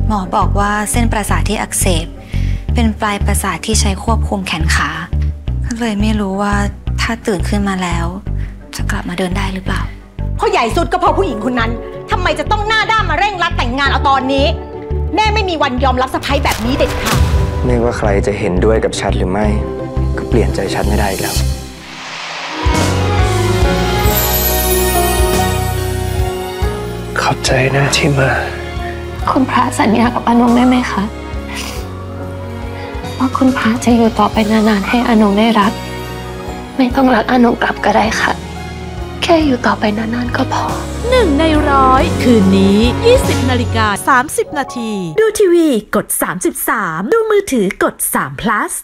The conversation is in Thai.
หมอบอกว่าเส้นประสาทที่อักเสบเป็นปลายประสาทที่ใช้ควบคุมแขนขาก็เลยไม่รู้ว่าถ้าตื่นขึ้นมาแล้วจะกลับมาเดินได้หรือเปล่าพ่อใหญ่สุดก็เพราะผู้หญิงคนนั้นทำไมจะต้องหน้าด้านมาเร่งรัดแต่งงานเอาตอนนี้แม่ไม่มีวันยอมรับสะใภ้แบบนี้เด็ดขาดไม่ว่าใครจะเห็นด้วยกับชัดหรือไม่ก็เปลี่ยนใจชัดไม่ได้อีกแล้วขอบใจนะที่มาคุณพระสัญญากับอานงได้ไหมคะว่าคุณพระจะอยู่ต่อไปนานๆให้อานงได้รักไม่ต้องรักอานงกลับก็ได้ค่ะแค่อยู่ต่อไปนานๆก็พอ 1 ใน 100คืนนี้ 20:30 น.ดูทีวีกด33ดูมือถือกด3 plus